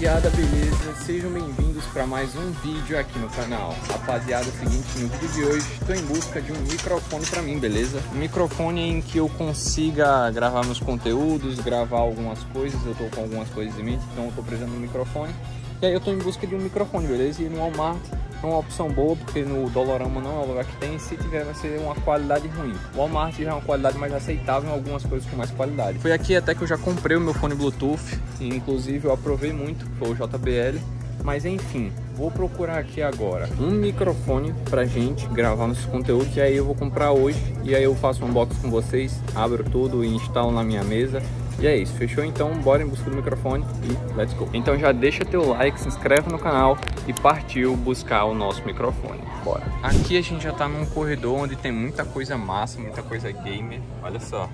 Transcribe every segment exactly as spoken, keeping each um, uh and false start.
Rapaziada, beleza? Sejam bem-vindos para mais um vídeo aqui no canal. Rapaziada, é o seguinte, no vídeo de hoje estou em busca de um microfone para mim, beleza? Um microfone em que eu consiga gravar meus conteúdos, gravar algumas coisas. Eu tô com algumas coisas em mente, então eu tô precisando de um microfone. E aí eu tô em busca de um microfone, beleza? E no Walmart é uma opção boa, porque no Dollarama não é o lugar que tem. Se tiver, vai ser uma qualidade ruim. O Walmart já é uma qualidade mais aceitável em algumas coisas com mais qualidade. Foi aqui até que eu já comprei o meu fone Bluetooth. E inclusive eu aprovei muito, foi o J B L. Mas enfim, vou procurar aqui agora um microfone pra gente gravar nossos conteúdos. E aí eu vou comprar hoje. E aí eu faço um unboxing com vocês, abro tudo e instalo na minha mesa. E é isso, fechou? Então bora em busca do microfone e let's go. Então já deixa teu like, se inscreve no canal e partiu buscar o nosso microfone. Bora. Aqui a gente já tá num corredor onde tem muita coisa massa, muita coisa gamer. Olha só.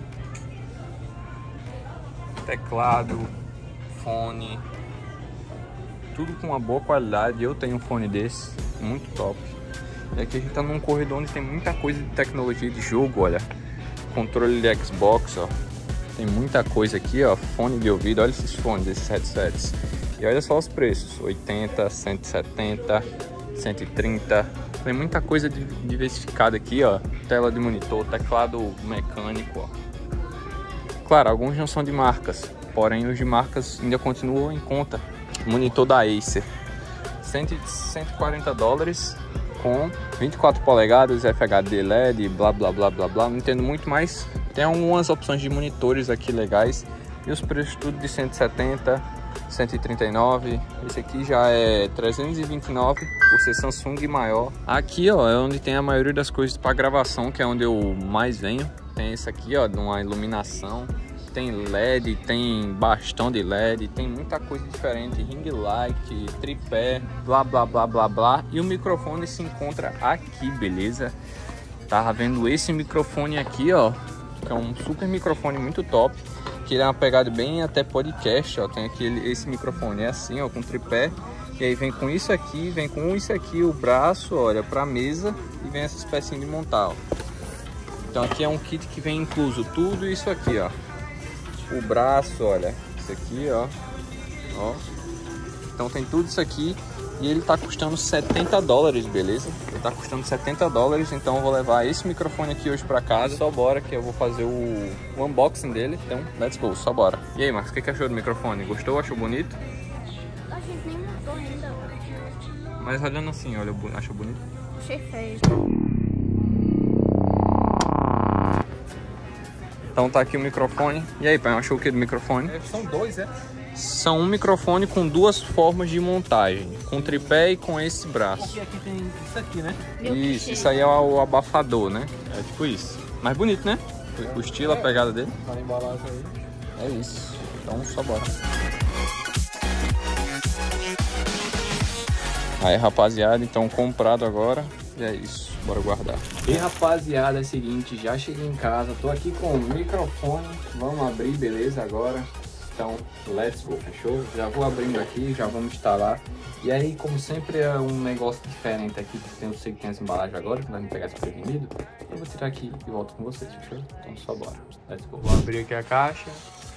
Teclado, fone, tudo com uma boa qualidade. Eu tenho um fone desse, muito top. E aqui a gente tá num corredor onde tem muita coisa de tecnologia de jogo, olha. Controle de Xbox, ó. Tem muita coisa aqui, ó, fone de ouvido, olha esses fones, esses headsets. E olha só os preços, oitenta, cento e setenta, cento e trinta. Tem muita coisa diversificada aqui, ó. Tela de monitor, teclado mecânico, ó. Claro, alguns não são de marcas, porém os de marcas ainda continuam em conta. Monitor da Acer, cento e quarenta dólares, com vinte e quatro polegadas, F H D L E D, blá blá blá blá blá. Não entendo muito, mas tem algumas opções de monitores aqui legais. E os preços tudo de cento e setenta, cento e trinta e nove. Esse aqui já é trezentos e vinte e nove, por ser Samsung maior. Aqui, ó, é onde tem a maioria das coisas para gravação, que é onde eu mais venho. Tem esse aqui, ó, de uma iluminação. Tem L E D, tem bastão de L E D, tem muita coisa diferente, ring light, tripé, blá blá blá blá blá. E o microfone se encontra aqui, beleza? Tava vendo esse microfone aqui, ó, que é um super microfone muito top, que ele é uma pegada bem até podcast, ó. Tem aquele, esse microfone é assim, ó, com tripé. E aí vem com isso aqui, vem com isso aqui, o braço, olha, pra mesa. E vem essas pecinhas de montar, ó. Então aqui é um kit que vem incluso tudo isso aqui, ó. O braço, olha, isso aqui, ó, ó. Então tem tudo isso aqui e ele tá custando setenta dólares, beleza? Ele tá custando setenta dólares, então eu vou levar esse microfone aqui hoje pra casa. Só bora que eu vou fazer o, o unboxing dele, então let's go, só bora. E aí, Marcos, o que, que achou do microfone? Gostou? Achou bonito? A gente nem montou ainda. Mas olhando assim, olha, achou bonito? Achei feio. Então tá aqui o microfone. E aí, pai, achou o que do microfone? É, são dois, é? São um microfone com duas formas de montagem, com tripé e com esse braço. Porque aqui tem isso aqui, né? Isso, isso aí é o abafador, né? É tipo isso. Mas bonito, né? O estilo, a pegada dele. Tá na embalagem aí. É isso. Então só bora. Aí, rapaziada, então comprado agora. E é isso, bora guardar. E rapaziada, é o seguinte, já cheguei em casa, tô aqui com o microfone, vamos abrir, beleza, agora. Então, let's go, fechou? Já vou abrindo aqui, já vamos instalar. E aí, como sempre, é um negócio diferente aqui, que eu sei que tem essa embalagem agora, que vai me pegar esse prevenido. Eu vou tirar aqui e volto com vocês, fechou? Então só bora, let's go. Vou abrir aqui a caixa.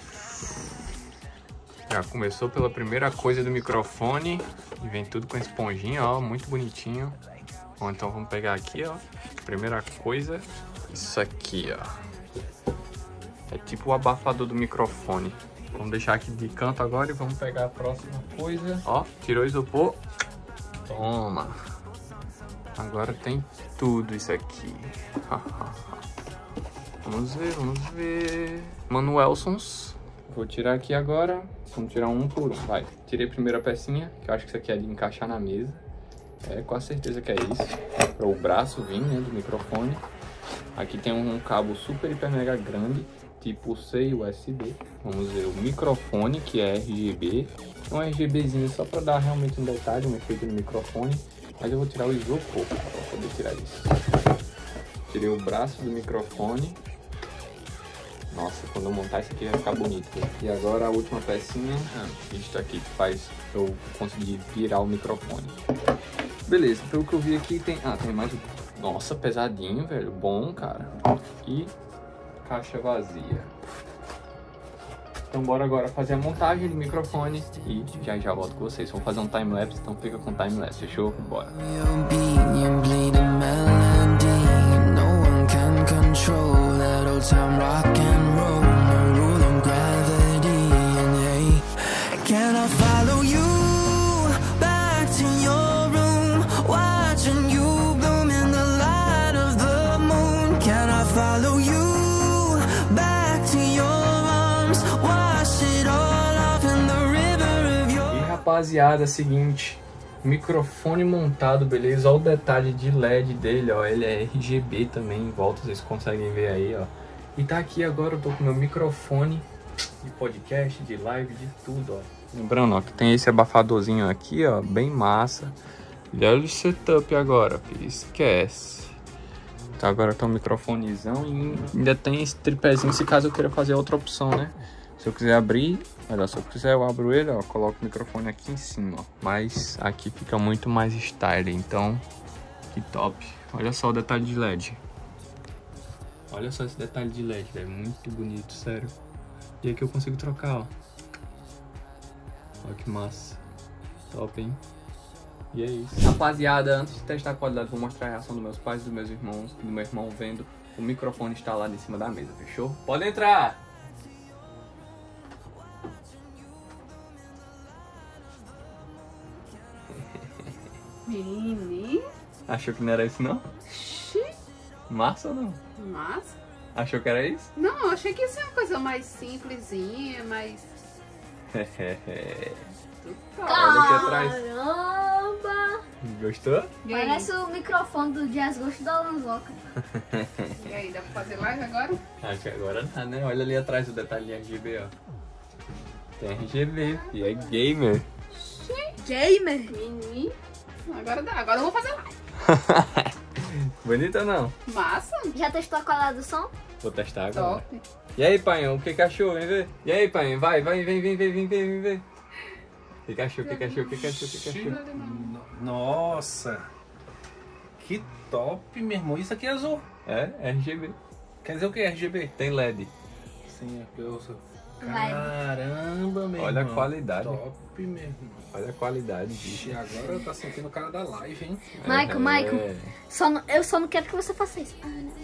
Já começou pela primeira coisa do microfone. E vem tudo com esponjinha, ó, muito bonitinho. Bom, então vamos pegar aqui, ó. Primeira coisa, isso aqui, ó. É tipo o abafador do microfone. Vamos deixar aqui de canto agora e vamos pegar a próxima coisa. Ó, tirou o isopor. Toma. Agora tem tudo isso aqui. Vamos ver, vamos ver. Manuelsons. Vou tirar aqui agora. Vamos tirar um por um. Vai. Tirei a primeira pecinha, que eu acho que isso aqui é de encaixar na mesa. É, com certeza que é isso. Para o braço vir, né, do microfone. Aqui tem um cabo super, hiper, mega grande, tipo C e U S B. Vamos ver o microfone, que é R G B. Um RGBzinho só para dar realmente um detalhe, um efeito no microfone. Mas eu vou tirar o isopor para poder tirar isso. Tirei o braço do microfone. Nossa, quando eu montar isso aqui vai ficar bonito. E agora a última pecinha, ah, isso aqui que faz eu conseguir virar o microfone. Beleza, pelo que eu vi aqui tem... Ah, tem mais... Nossa, pesadinho, velho. Bom, cara. E caixa vazia. Então bora agora fazer a montagem do microfone e já já volto com vocês. Vamos fazer um time-lapse, então fica com time-lapse, fechou? Bora! Rapaziada, seguinte, microfone montado, beleza? Olha o detalhe de L E D dele, ó, ele é R G B também em volta, vocês conseguem ver aí, ó. E tá aqui agora, eu tô com meu microfone de podcast, de live, de tudo, ó. Lembrando, ó, que tem esse abafadorzinho aqui, ó, bem massa. E olha o setup agora, filho, esquece. Então agora tá um microfonezão e ainda tem esse tripézinho, se caso eu queira fazer outra opção, né? Se eu quiser abrir, olha, se eu quiser eu abro ele, ó, coloco o microfone aqui em cima, ó. Mas aqui fica muito mais style, então que top. Olha só o detalhe de L E D. Olha só esse detalhe de L E D, é muito bonito, sério. E aqui eu consigo trocar, ó. Olha que massa. Top, hein? E é isso. Rapaziada, antes de testar a qualidade, vou mostrar a reação dos meus pais e dos meus irmãos. Do meu irmão vendo o microfone instalado em cima da mesa, fechou? Pode entrar! Menino. Achou que não era isso, não? Xi. Massa ou não? Massa. Achou que era isso? Não, eu achei que ia ser uma coisa mais simplesinha, mais... Olha aqui atrás. Caramba! Gostou? E aí? Parece o microfone do Jazz Gosto da Lanzoca. E aí, dá pra fazer live agora? Acho que agora dá, né? Olha ali atrás o detalhe de R G B, ó. Tem R G B e é gamer. Gamer! Menino. Agora dá, agora eu vou fazer live. Bonito ou não? Massa. Já testou a qualidade do som? Vou testar agora. Top. E aí, pai, o que que achou? Vem ver. E aí, pai, vai, vai, vem, vem, vem, vem, vem, vem ver. O que que achou? O que que achou? O que que achou? O que que achou? Nossa. Que top, meu irmão. Isso aqui é azul. É, R G B. Quer dizer o que é R G B? Tem L E D. Sim, é que eu sou... Vai. Caramba, meu Olha a irmão. qualidade. Top, meu irmão. Olha a qualidade disso. Ixi, agora tá sentindo o cara da live, hein? Michael, É. Michael, só não- eu só não quero que você faça isso. Ah, não.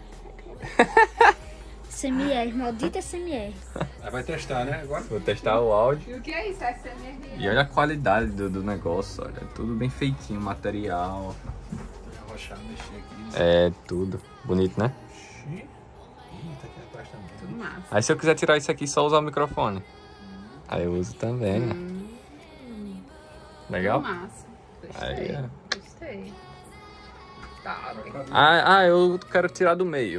S M R, maldita S M R. Aí vai testar, né? Agora. Vou testar o áudio. E o que é isso? S M R? E olha a qualidade do, do negócio, olha. Tudo bem feitinho, material. Arrochar, mexer aqui. É, tudo. Bonito, né? Ixi. Ih, tá aqui atrás também. Tudo massa. Aí se eu quiser tirar isso aqui, só usar o microfone. Aí eu uso também, né? Hum, Legal? tudo massa. Gostei. Aí, é. Gostei. Top. Ah, ah, eu quero tirar do meio.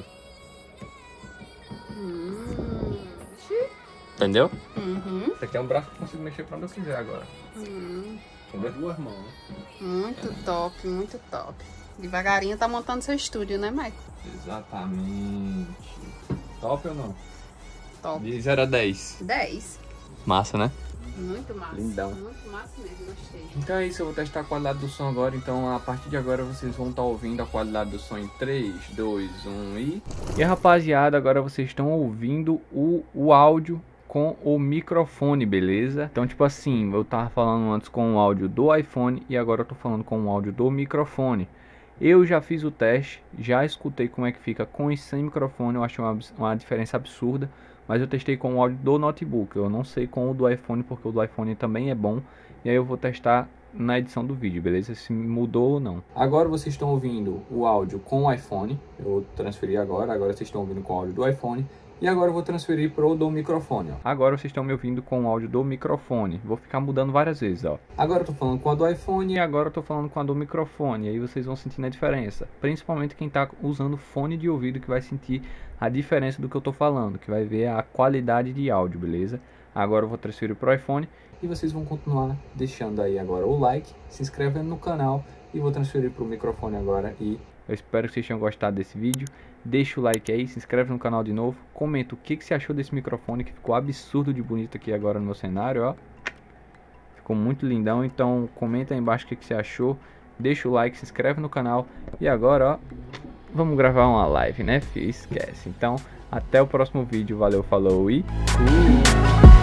Hum. Ixi. Entendeu? Uhum. Esse aqui é um braço que eu consigo mexer pra onde eu quiser agora. Hum. Com duas mãos, né? Muito top, muito top. Devagarinho tá montando seu estúdio, né, Michael? Exatamente. Top ou não? Top. De zero a dez. dez. Massa, né? Muito massa. Lindão. Muito massa mesmo, gostei. Então é isso, eu vou testar a qualidade do som agora. Então a partir de agora vocês vão estar ouvindo a qualidade do som em três, dois, um e... E rapaziada, agora vocês estão ouvindo o, o áudio com o microfone, beleza? Então tipo assim, eu tava falando antes com o áudio do iPhone e agora eu tô falando com o áudio do microfone. Eu já fiz o teste, já escutei como é que fica com e sem microfone, eu achei uma, uma diferença absurda. Mas eu testei com o áudio do notebook, eu não sei com o do iPhone, porque o do iPhone também é bom. E aí eu vou testar na edição do vídeo, beleza? Se mudou ou não. Agora vocês estão ouvindo o áudio com o iPhone. Eu vou transferir agora, agora vocês estão ouvindo com o áudio do iPhone. E agora eu vou transferir para o do microfone, ó. Agora vocês estão me ouvindo com o áudio do microfone. Vou ficar mudando várias vezes, ó. Agora eu tô falando com a do iPhone e agora eu tô falando com a do microfone. E aí vocês vão sentindo a diferença. Principalmente quem tá usando fone de ouvido, que vai sentir a diferença do que eu tô falando, que vai ver a qualidade de áudio, beleza? Agora eu vou transferir pro iPhone. E vocês vão continuar deixando aí agora o like, se inscrevendo no canal. E vou transferir pro microfone agora e... Eu espero que vocês tenham gostado desse vídeo. Deixa o like aí, se inscreve no canal de novo. Comenta o que, que você achou desse microfone, que ficou absurdo de bonito aqui agora no meu cenário, ó. Ficou muito lindão, então comenta aí embaixo o que, que você achou. Deixa o like, se inscreve no canal. E agora, ó... vamos gravar uma live, né, filho? Esquece. Então, até o próximo vídeo. Valeu, falou e fui!